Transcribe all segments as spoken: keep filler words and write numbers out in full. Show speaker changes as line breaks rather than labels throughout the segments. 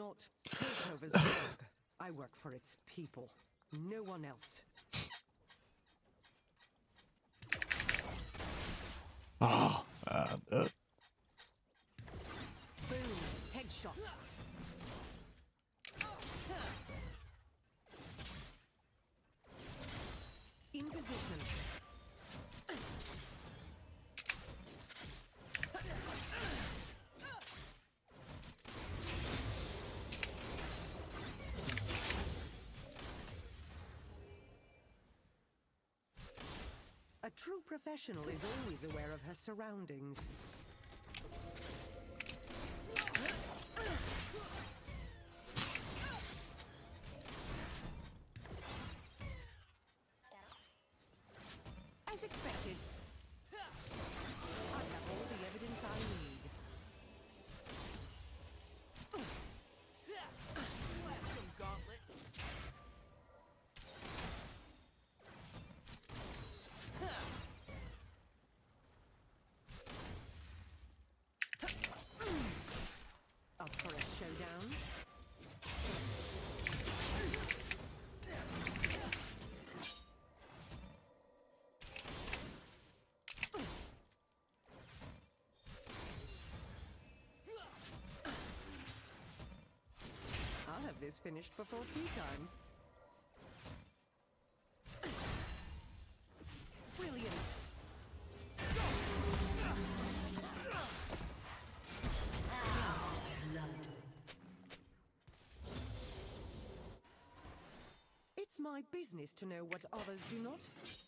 not Piltover's dog. I work for its people. No one else.
Oh, uh, uh.
Boom. Headshot. In position. A true professional is always aware of her surroundings. As expected. I have all the evidence I need.
Blast them, gauntlet.
Up for a showdown? I'll have this finished before tea time. Brilliant. It's my business to know what others do not.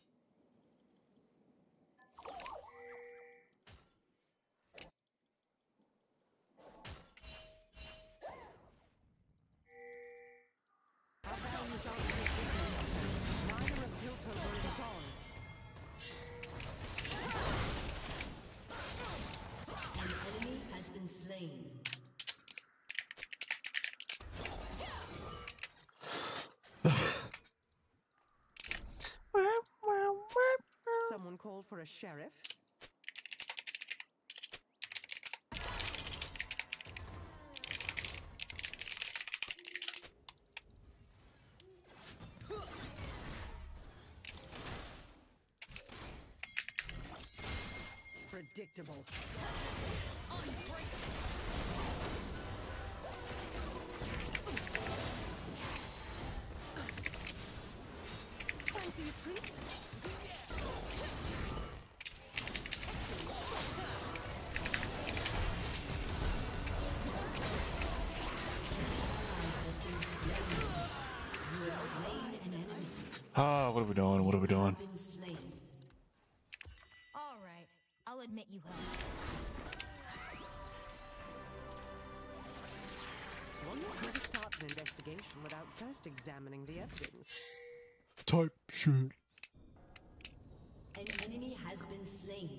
Our values are different. Neither of Piltover is on.
An enemy has been slain.
Someone called for a sheriff. Predictable. Fancy a treat?
Ah, what are we doing? What are we doing?
All right, I'll admit you helped.
One must never start an investigation without first examining the evidence.
Type shit.
An enemy has been slain.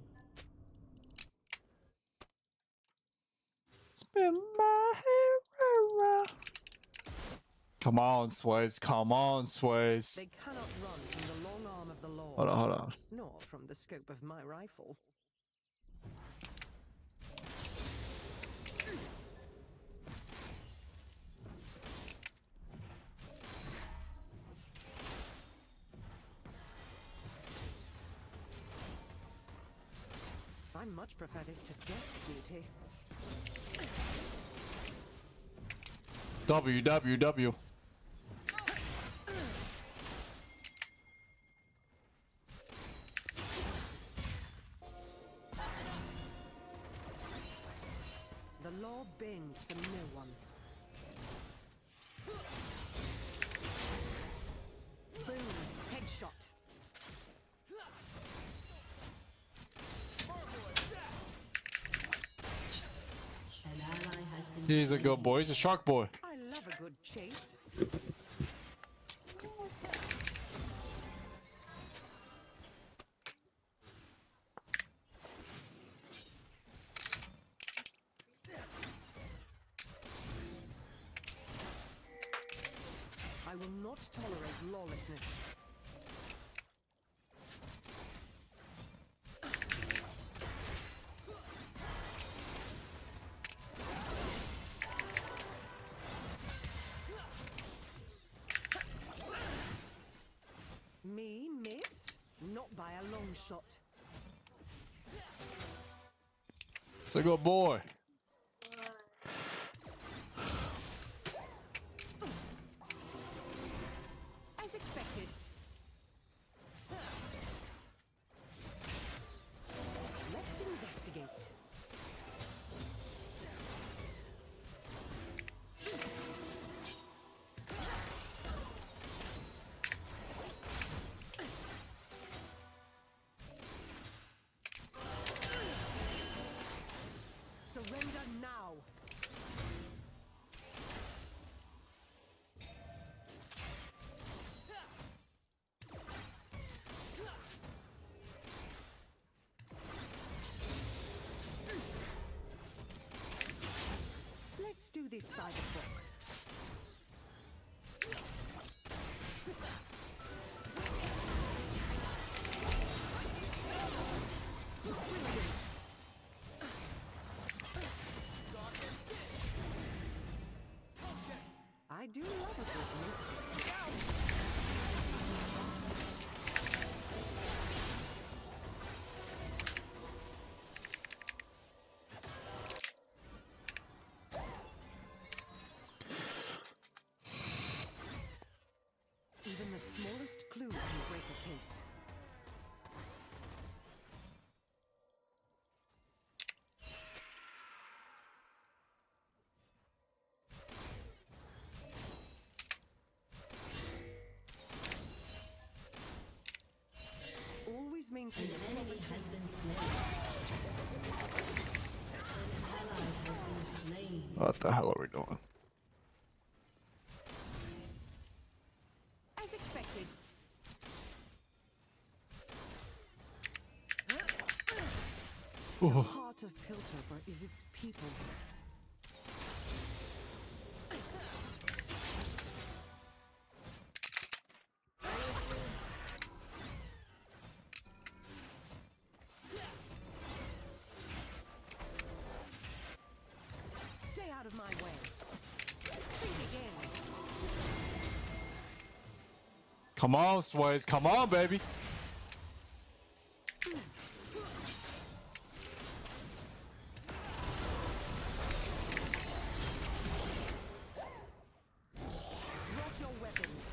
Spin my hair around. Come on, Sways. Come on, Sways.
They cannot run from the long arm of the law.
Hold on, hold on.
Nor from the scope of my rifle. I much prefer this to desk duty.
W, W, W.
The law bends for no one. Boom! Headshot.
An ally has been
He's a good boy. He's a shark boy.
I love a good chase. I will not tolerate lawlessness. shot.
It's a good boy.
As expected. Let's investigate. Surrender now. Let's do this by the book. I do love a good mystery. Even the smallest clue can break a case. Always maintain
An enemy has been slain. An ally has been slain.
What the hell are we doing?
as expected. The heart of Piltover is its people. Stay out of my way. Think again.
Come on, Sways. Come on, baby.
Drop your weapons.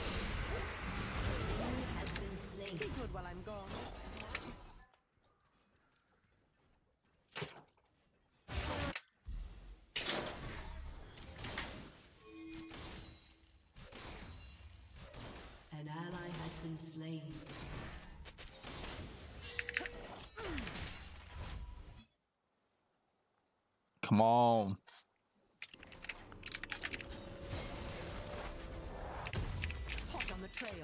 Enemy has been slain.
Be good while I'm gone.
An ally has been slain.
Come on.
Hot on the trail.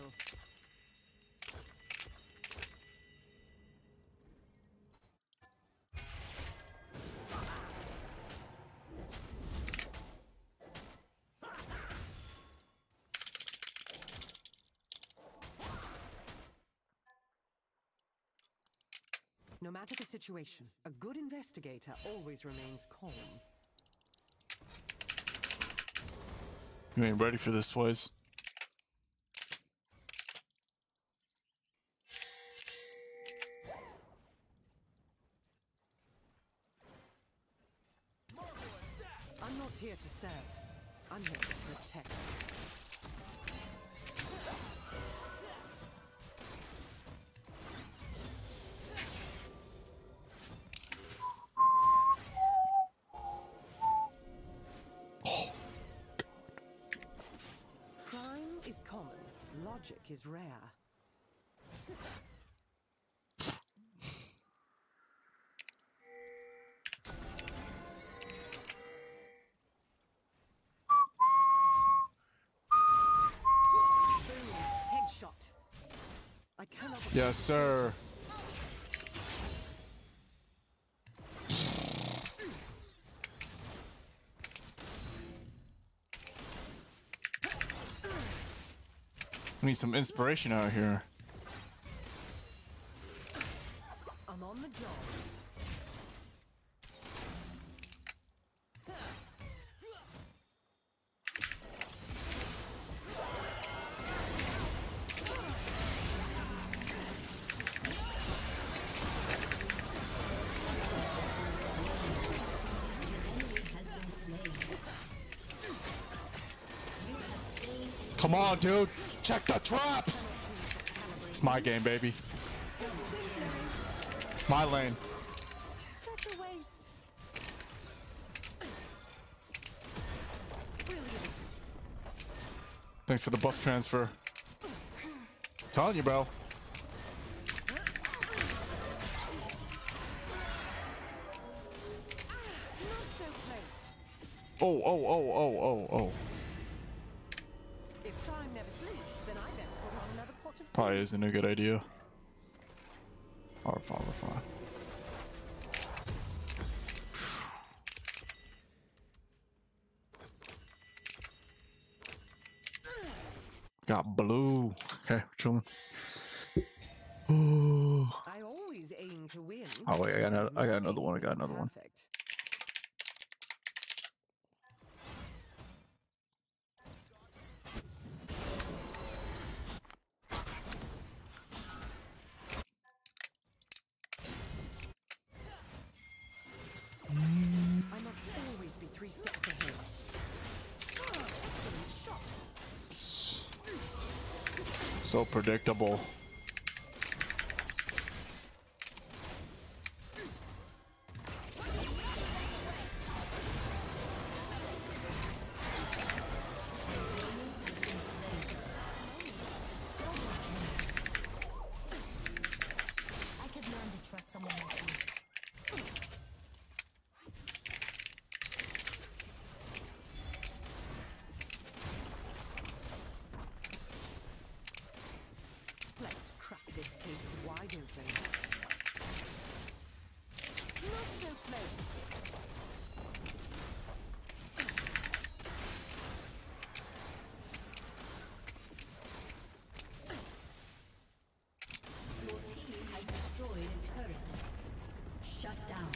No matter the situation, a good investigator always remains calm.
You ain't ready for this, Sways.
I'm not here to serve. I'm here to protect. Crime is common. Logic is rare. Boom. Headshot. I cannot.
Yes, sir. We need some inspiration out here.
I'm on the job.
Come on, dude. Check the traps. It's my game, baby. My lane.
Such a waste. Brilliant.
Thanks for the buff transfer. I'm telling you, bro.
Not so close.
Oh, oh, oh, oh, oh, oh.
If time never sleeps, then I best put on another pot of
Probably isn't a good idea. Oh, we're fine, we're fine. Got blue. Okay, we're chilling. Oh,
I always aim to win.
oh wait, I got another, I got another one. I got another one.
Perfect. I must always be three steps ahead. Excellent shot.
So predictable.
I could learn to trust someone like you.
Let's crack this case wide open. Not so close.
Your team has destroyed a turret. Shut down.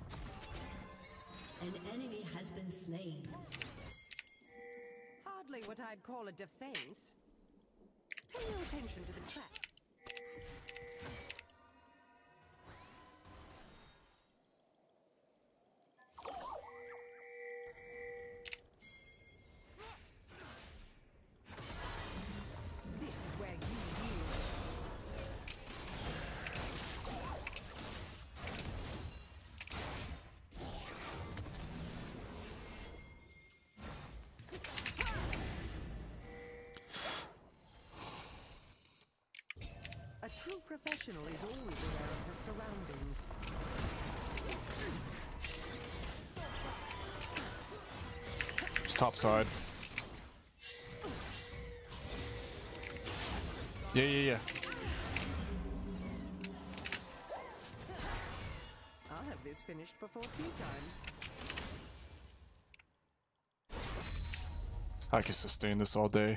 An enemy has been slain.
Hardly what I'd call a defense. Pay no attention to the trap. This is where you yield. A true professional is always aware of her surroundings.
It's top side. Yeah, yeah, yeah.
I'll have this finished before tea time.
I can sustain this all day.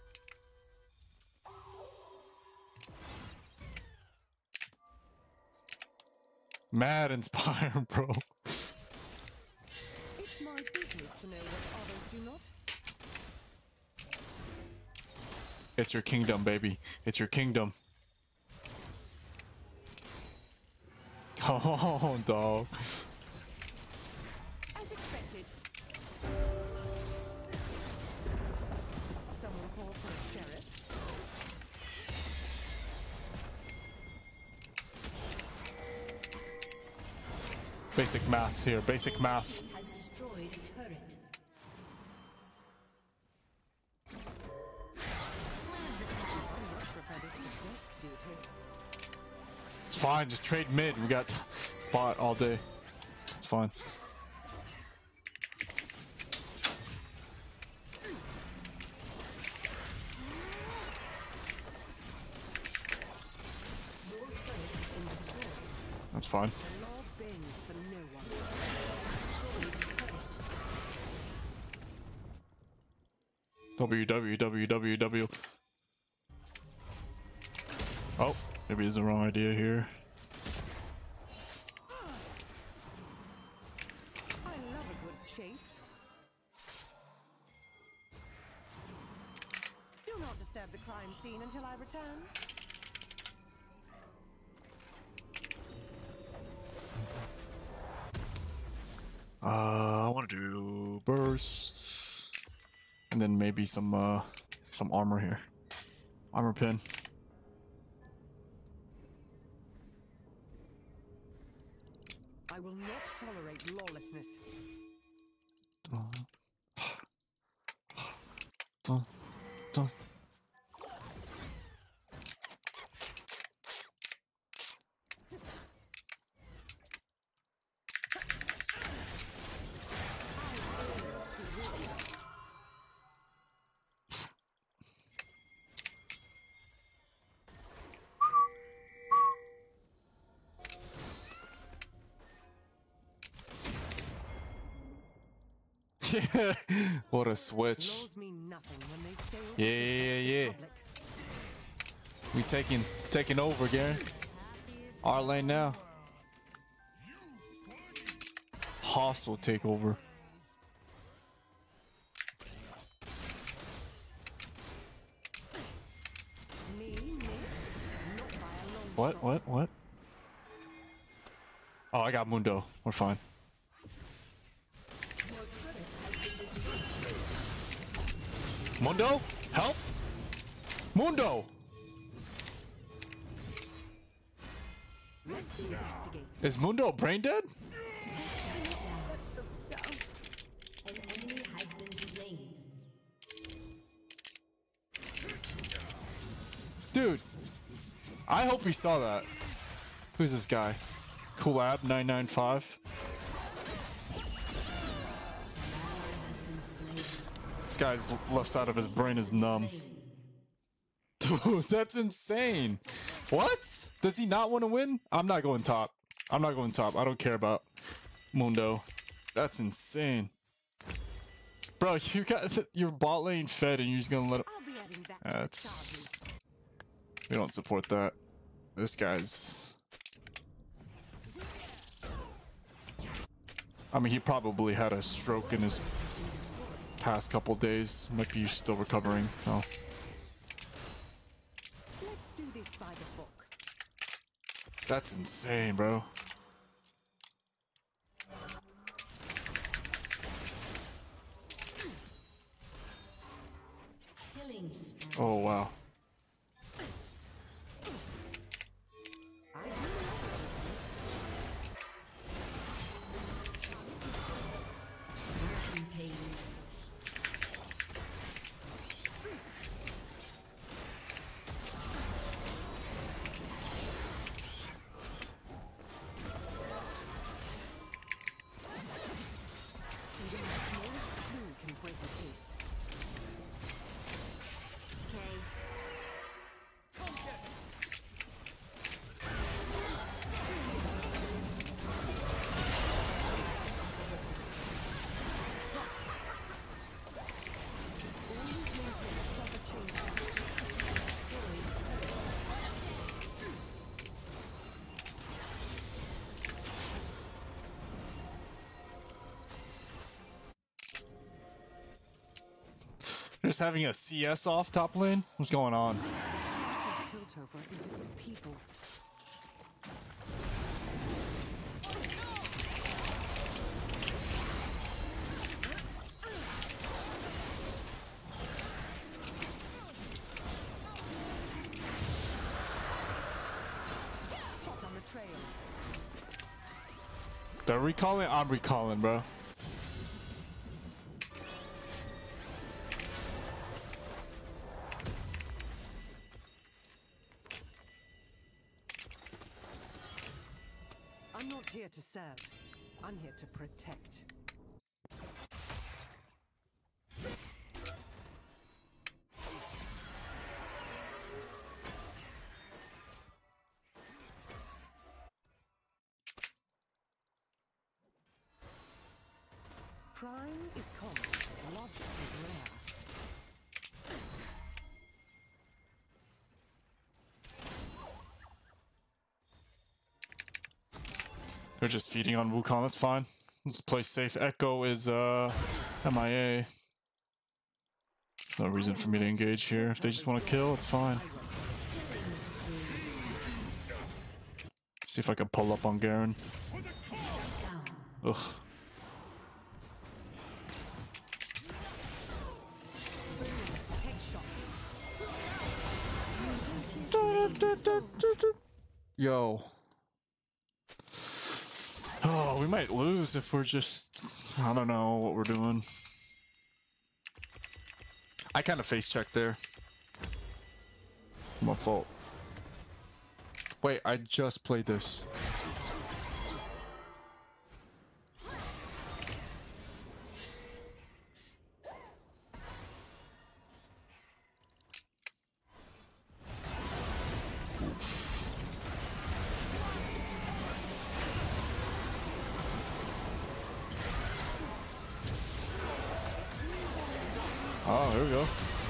Mad inspiring, bro.
It's my business to know what others do not.
It's your kingdom, baby. It's your kingdom. Come on, dog.
As expected. Someone call for a sheriff.
Basic maths here. Basic math.
Has destroyed a turret.
I much prefer this to desk duty.
It's fine. Just trade mid. We got bot all day. It's fine. That's fine.
The law bends for no one.
W W W W W. Oh, maybe it's the wrong idea here.
I love a good chase. Do not disturb the crime scene until I return.
Uh, I want to do burst, and then maybe some uh, Some armor here. Armor pin.
I will not tolerate lawlessness.
Dun, dun, dun. What a switch.
Laws mean nothing when they fail to
Yeah, yeah,
protect the
yeah.
public.
We taking taking over, Garen. Our lane now. Hostile takeover.
Me, miss, not by a long
What?
shot.
What? What? Oh, I got Mundo. We're fine. Mundo? Help! Mundo!
Let's investigate.
Is Mundo brain dead?
An enemy has been slain.
Dude, I hope he saw that. Who's this guy? Coolab nine nine five. This guy's left side of his brain is numb. Dude, that's insane. What? Does he not want to win? I'm not going top. I'm not going top. I don't care about Mundo. That's insane. Bro, you got your bot lane fed and you're just gonna let it.
I'll be adding that to the
That's.
charges.
We don't support that. This guy's. I mean, he probably had a stroke in his past couple days. Might be still recovering. Oh.
Let's do this by the book.
That's insane, bro.
Killing spree.
Oh, wow.
Pain.
Even the smallest clue can break a case.
Okay.
Just having a C S off top lane? What's going on?
Piltover is its people. Hot on the trail.
They're recalling? I'm recalling, bro.
I'm not here to serve. I'm here to protect. Crime is common. Logic is rare.
They're just feeding on Wukong, that's fine. Let's play safe. Echo is uh M I A. No reason for me to engage here. If they just want to kill, it's fine. See if I can pull up on Garen. Ugh.
Headshot.
Yo. Oh, we might lose if we're just... I don't know what we're doing. I kind of face checked there. My fault. Wait, I just played this. Oh, here we go.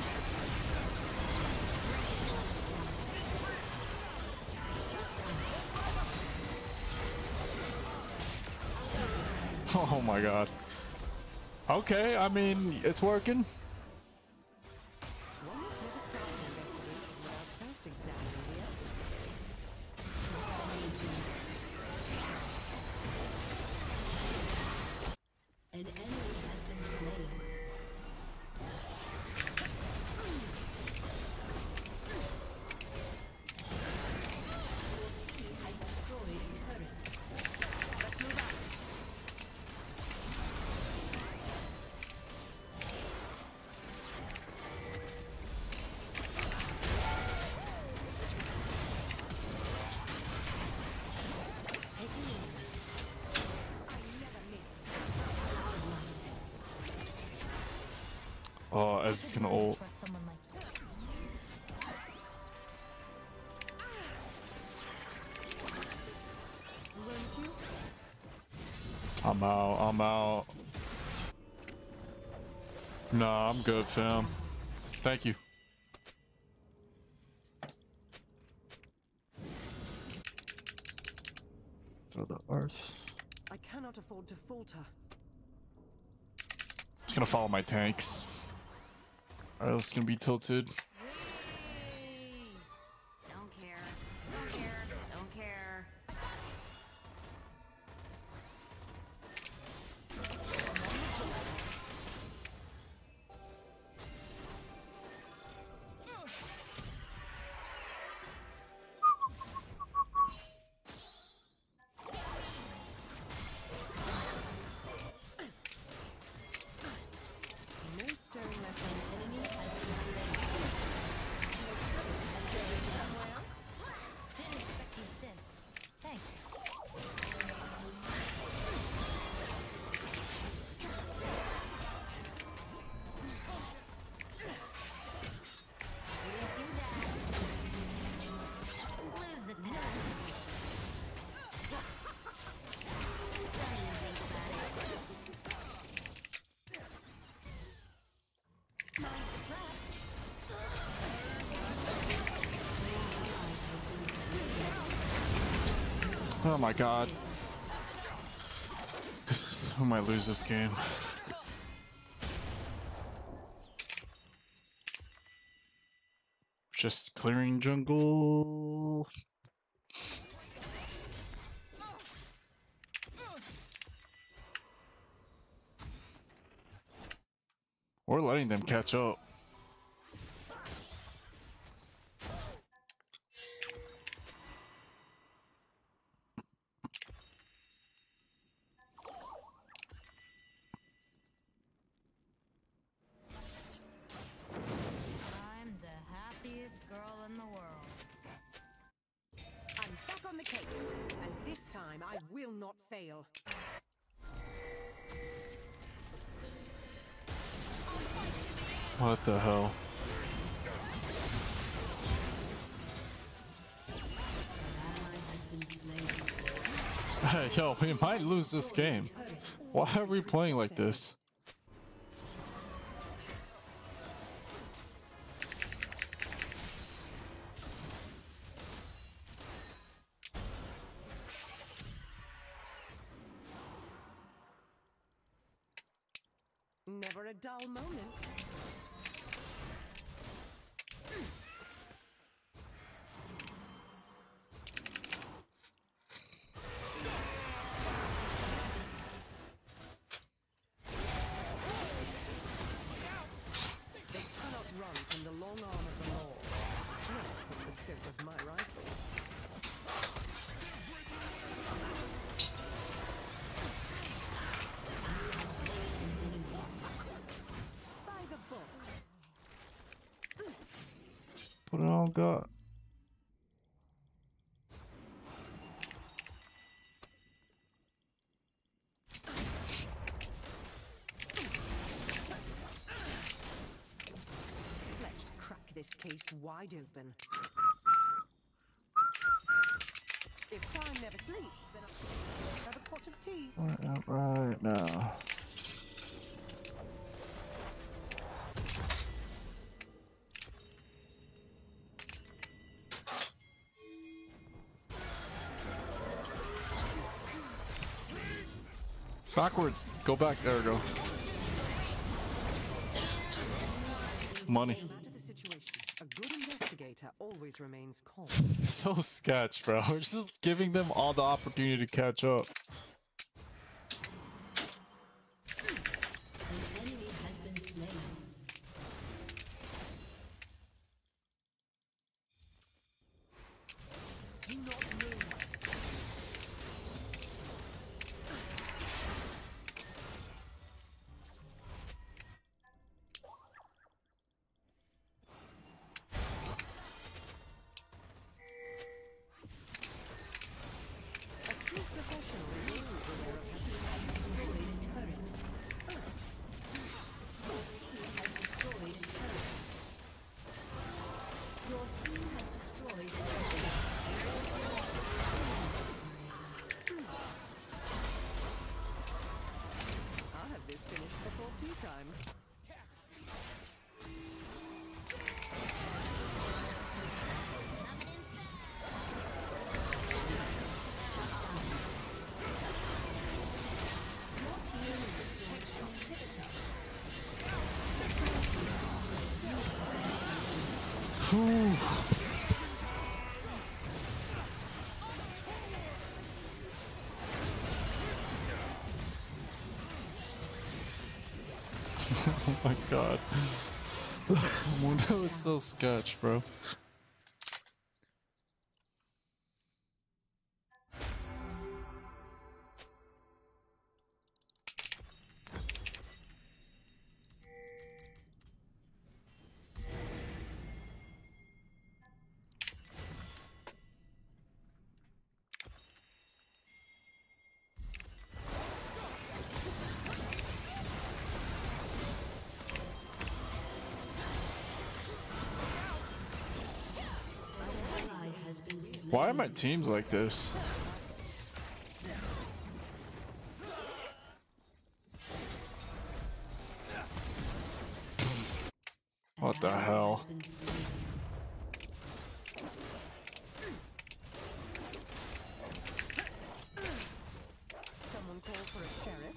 Oh my god. Okay, I mean, it's working.
One must never start an investigation without first examining the
An enemy has been slain. Your team has destroyed a turret.
Let's move out. Taking aim. I never miss.
Oh, Ez is gonna ult.
Trust someone like that.
Weren't you?
I'm out, I'm out. Nah, I'm good, fam. Thank you. For the earth.
I cannot afford to falter.
Just gonna follow my tanks. Or else it's gonna be tilted.
Don't care. Don't care. Don't care.
No stirring left on the enemy.
Didn't expect the assist. Thanks.
Didn't do that. Lose the net. Don't even think about it. Mind the trap.
Oh my god. We might lose this game. Just clearing jungle. We're letting them catch up.
I'm the happiest girl in the world.
I'm back on the case, and this time I will not fail.
What the hell? Hey, yo, we might lose this game. Why are we playing like this?
Never a dull moment. They cannot run from the long arm of the law. Not from the scope of my right.
what it all got.
Let's crack this case wide open. If time never sleeps, then I'll have a pot of tea.
Right, out right now. Backwards. Go back. There we go. Money.
No matter the situation, a good investigator always remains calm.
So sketch, bro. We're just giving them all the opportunity to catch up.
An enemy has been slain.
Do not move. A true professional knows the way of
Destroyed a turret. Your team has destroyed a turret. Your team has destroyed a turret.
I'll have this finished before tea time.
Whew. Oh my god. That was so sketch, bro.
Ally has been slain.
Why are my teams like this? What the hell?
Been slain.
Someone call for a sheriff.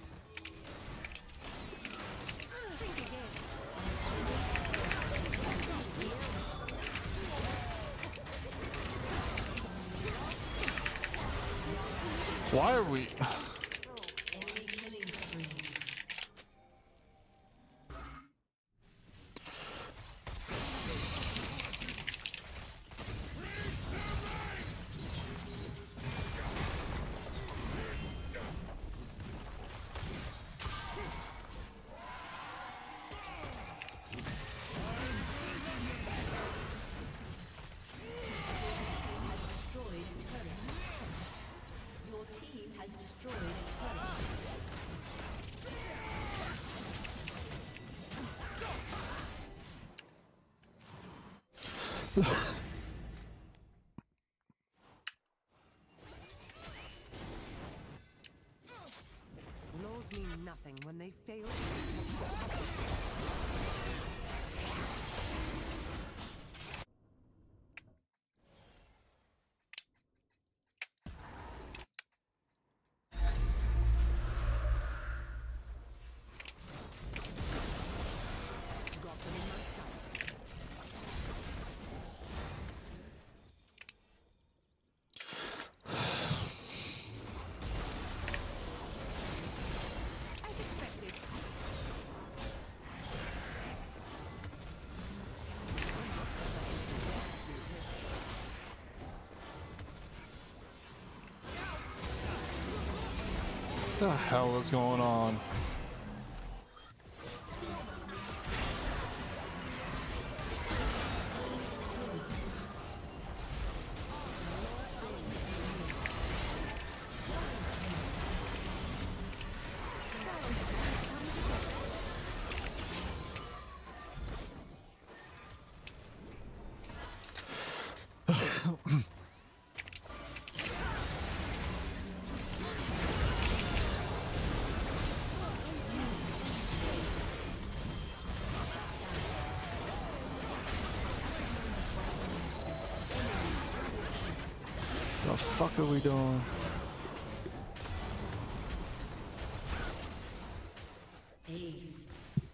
Think again.
Why are we?
Enemy killing spree. Destroyed a turret. Your team has destroyed a turret.
Laws mean nothing when they fail to protect the public. Got them in my sights. As expected.
What the hell is going on? The fuck are we doing?
Aced.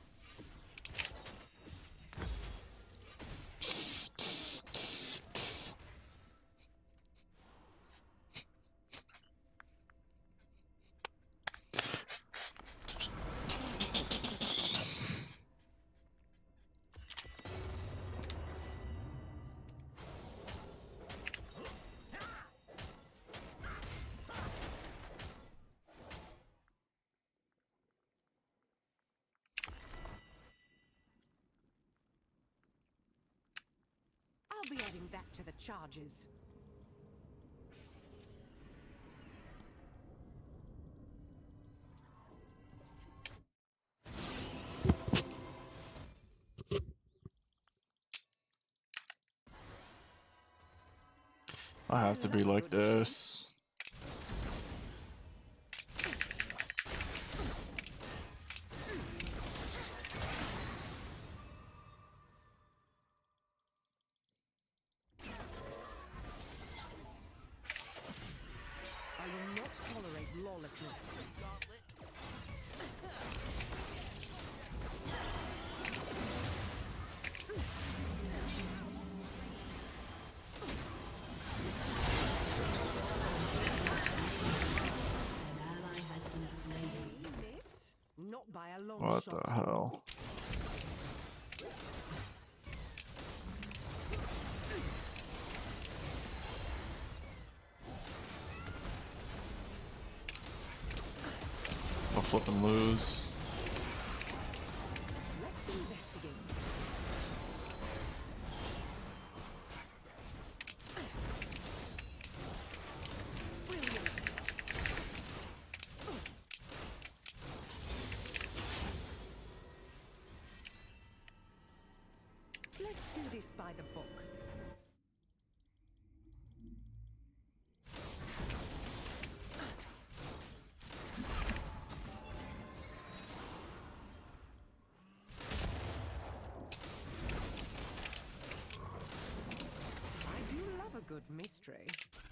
I'll be adding that to the charges.
I have to be like this.
I will not tolerate lawlessness.
Gauntlet.
An ally has been slain.
Miss? Not by a long
What
shot.
the hell? I'll flip and lose.
Let's investigate. Brilliant. Let's do this by the book. I do love a good mystery.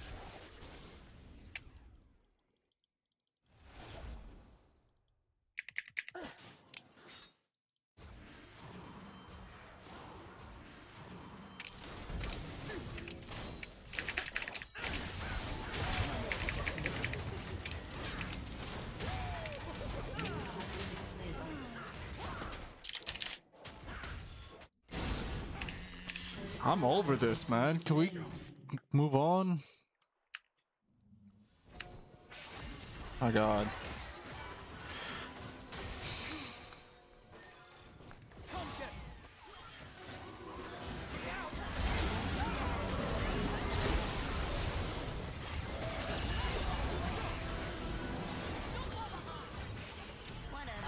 I'm over this, man. Can we move on? My God.
Whatever.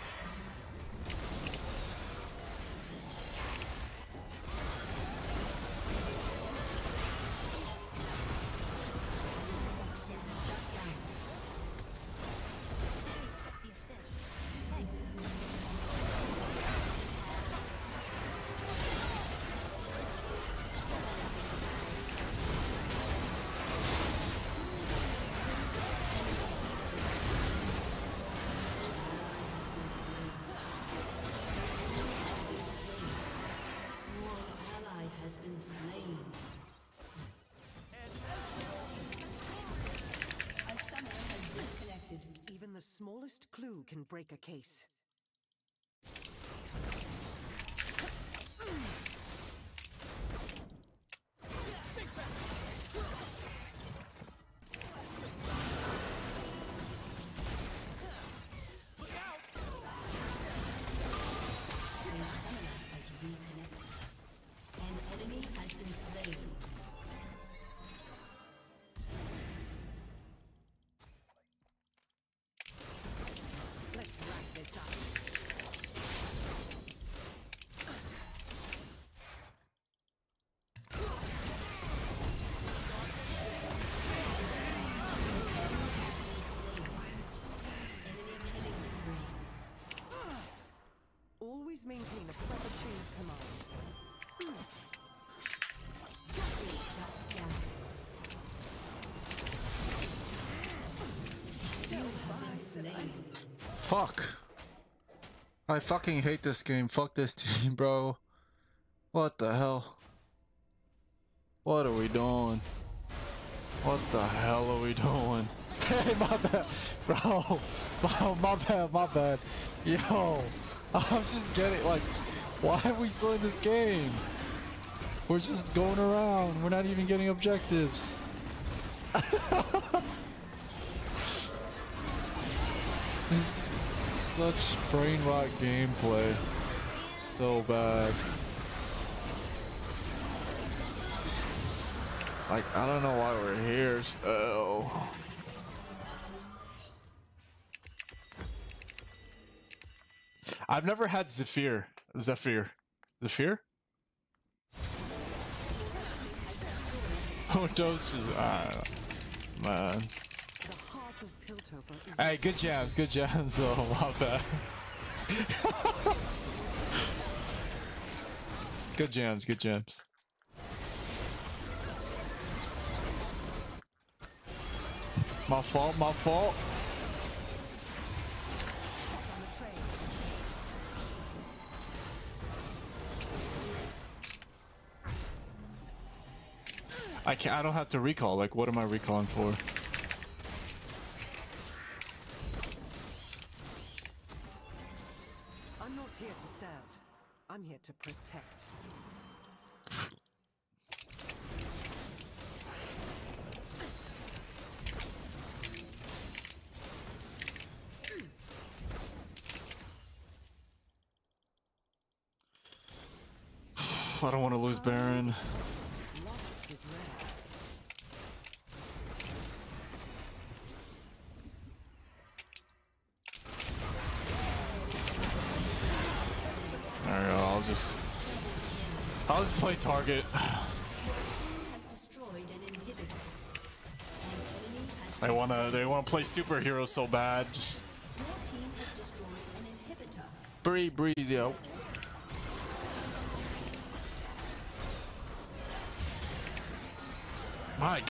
The assist. Thanks.
Your ally has been slain. A summoner has disconnected.
Even the smallest clue can break a case.
A summoner has reconnected. An enemy has been slain.
Let's wrap this up.
Fuck. I fucking hate this game. Fuck this team, bro. What the hell? What are we doing? What the hell are we doing? Hey, my bad. Bro. Bro, my bad, my bad. Yo. I'm just getting, like, why are we still in this game? We're just going around. We're not even getting objectives. This is such brain rot gameplay. So bad. Like, I don't know why we're here still. I've never had Zephyr. Zephyr. Zephyr? Oh, doses. Ah, man. Hey, good jams, good jams though, my bad. Good jams, good jams. My fault, my fault. I can't, I don't have to recall, like what am I recalling for?
I'm not here to serve. I'm here to protect.
I don't want to lose Baron. There we go, I'll just... I'll just play target. They wanna, they wanna play superhero so bad, just... Bree, breeze, yo. My